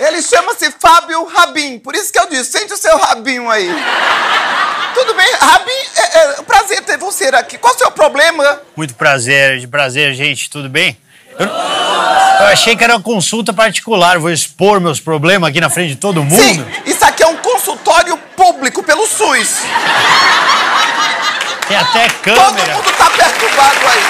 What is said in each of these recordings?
Ele chama-se Fábio Rabin, por isso que eu disse, sente o seu rabinho aí. Tudo bem, Rabin, é um prazer ter você aqui. Qual o seu problema? Muito prazer, gente, tudo bem? Eu achei que era uma consulta particular, vou expor meus problemas aqui na frente de todo mundo. Sim, isso aqui é um consultório público pelo SUS. Tem até câmera. Todo mundo tá perturbado aí.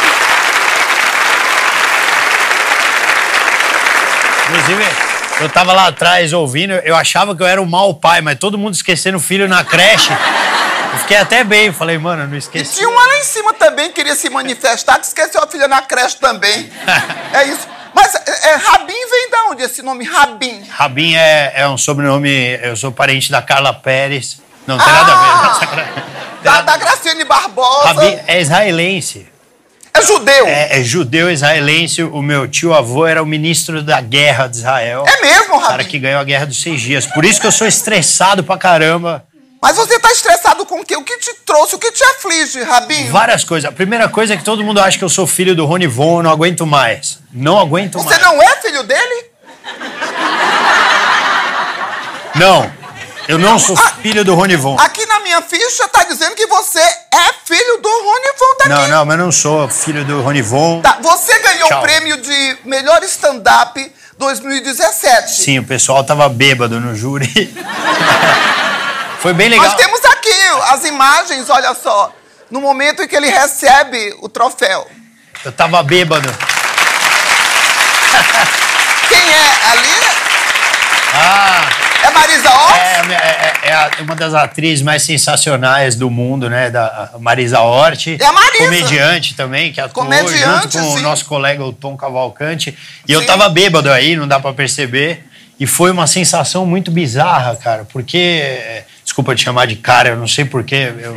Inclusive, eu tava lá atrás ouvindo, eu achava que eu era um mau pai, mas todo mundo esquecendo o filho na creche. Eu fiquei até bem, falei, mano, não esqueci. E tinha uma lá em cima também que queria se manifestar, que esqueceu a filha na creche também. É isso. Mas Rabin vem de onde esse nome, Rabin? Rabin é um sobrenome, eu sou parente da Carla Pérez. Não tem nada a ver. Da Graciane Barbosa. Rabin é israelense. É judeu? É judeu israelense. O meu tio-avô era o ministro da guerra de Israel. É mesmo, Rabin? O cara que ganhou a Guerra dos 6 Dias. Por isso que eu sou estressado pra caramba. Mas você tá estressado com o quê? O que te trouxe? O que te aflige, Rabin? Várias coisas. A primeira coisa é que todo mundo acha que eu sou filho do Rony Von, eu não aguento mais. Não aguento mais. Você não é filho dele? Não. Eu não sou filho do Rony Von. Aqui na minha ficha tá dizendo que você é filho do Rony Von daqui. Não, mas eu não sou filho do Rony Von. Tá, você ganhou o prêmio de melhor stand-up 2017. Sim, o pessoal tava bêbado no júri. Foi bem legal. Nós temos aqui as imagens, olha só, no momento em que ele recebe o troféu. Eu tava bêbado. Quem é? Ali? Ah... É Marisa Hort? É uma das atrizes mais sensacionais do mundo, né? Da Marisa Hort. É a Marisa. Comediante também, que atuou junto com o nosso colega, o Tom Cavalcante. E eu tava bêbado aí, não dá pra perceber. E foi uma sensação muito bizarra, cara. Porque... Desculpa te chamar de cara, eu não sei porquê. Eu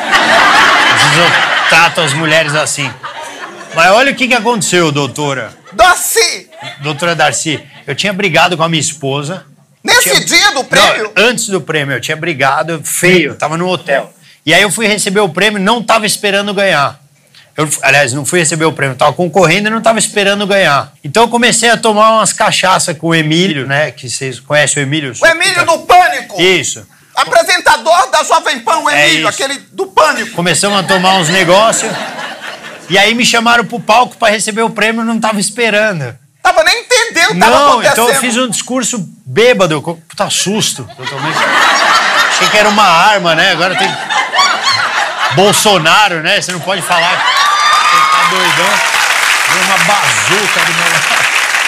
trato as mulheres assim. Mas olha o que aconteceu, doutora. Darcy! Doutora Darcy, eu tinha brigado com a minha esposa. Nesse dia do prêmio? Não, antes do prêmio, eu tinha brigado feio, tava no hotel. E aí eu fui receber o prêmio, não tava esperando ganhar. Aliás, não fui receber o prêmio, tava concorrendo e não tava esperando ganhar. Então eu comecei a tomar umas cachaças com o Emílio, né? Que vocês conhecem o Emílio? O Emílio do Pânico! Isso. Apresentador da Jovem Pan, o Emílio, aquele do Pânico. Começamos a tomar uns negócios. E aí me chamaram pro palco pra receber o prêmio, não tava esperando. Tava nem entendendo o que tava acontecendo. Então eu fiz um discurso bêbado. Puta susto. Totalmente. Achei que era uma arma, né? Agora tem... Bolsonaro, né? Você não pode falar. Você tá doidão. Veio uma bazuca do meu lado.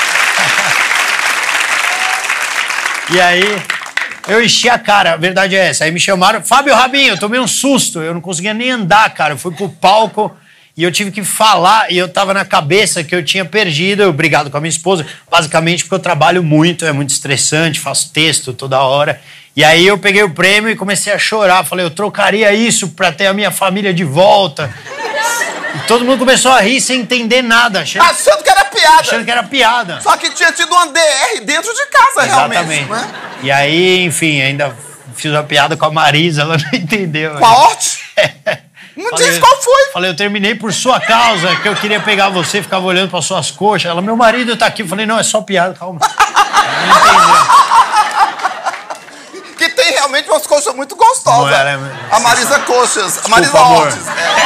E aí... Eu enchi a cara, a verdade é essa. Aí me chamaram, Fábio Rabin, eu tomei um susto. Eu não conseguia nem andar, cara. Eu fui pro palco e eu tive que falar. E eu tava na cabeça que eu tinha perdido. Eu brigado com a minha esposa, basicamente porque eu trabalho muito, é muito estressante, faço texto toda hora. E aí eu peguei o prêmio e comecei a chorar. Falei, eu trocaria isso pra ter a minha família de volta. E todo mundo começou a rir sem entender nada. Achando que era piada. Achando que era piada. Só que tinha tido uma DR dentro de casa, exatamente. Realmente. Né? E aí, enfim, ainda fiz uma piada com a Marisa, ela não entendeu. Com a Hort? Não disse qual foi. Falei, eu terminei por sua causa, que eu queria pegar você, ficava olhando para suas coxas. Ela, meu marido tá aqui. Eu falei, não, é só piada, calma. Ela não entendeu. Que tem realmente umas coxas muito gostosas. Não, ela é... A Marisa Coxas. Desculpa, a Marisa amor. Hort.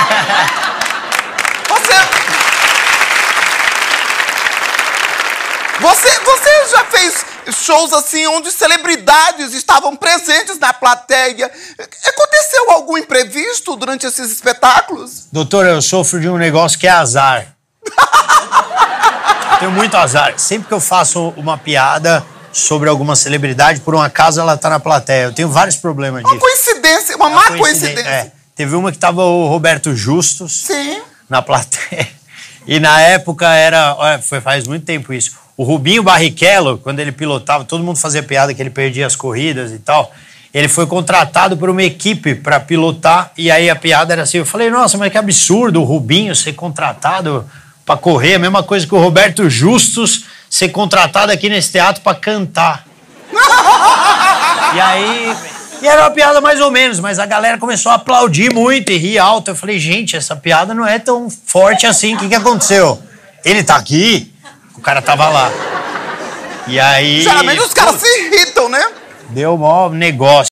Você já fez shows assim onde celebridades estavam presentes na plateia? Aconteceu algum imprevisto durante esses espetáculos? Doutora, eu sofro de um negócio que é azar. Tenho muito azar. Sempre que eu faço uma piada sobre alguma celebridade, por um acaso ela tá na plateia. Eu tenho vários problemas disso. Uma coincidência, uma má coincidência. É. Teve uma que tava o Roberto Justus. Sim. Na plateia. E na época faz muito tempo isso. O Rubinho Barrichello, quando ele pilotava, todo mundo fazia piada que ele perdia as corridas e tal. Ele foi contratado por uma equipe para pilotar e aí a piada era assim. Eu falei, nossa, mas que absurdo o Rubinho ser contratado para correr. A mesma coisa que o Roberto Justus ser contratado aqui nesse teatro para cantar. E aí... E era uma piada mais ou menos, mas a galera começou a aplaudir muito e rir alto. Eu falei, gente, essa piada não é tão forte assim. O que aconteceu? Ele tá aqui? O cara tava lá. E aí... Geralmente os caras se irritam, né? Deu o maior negócio.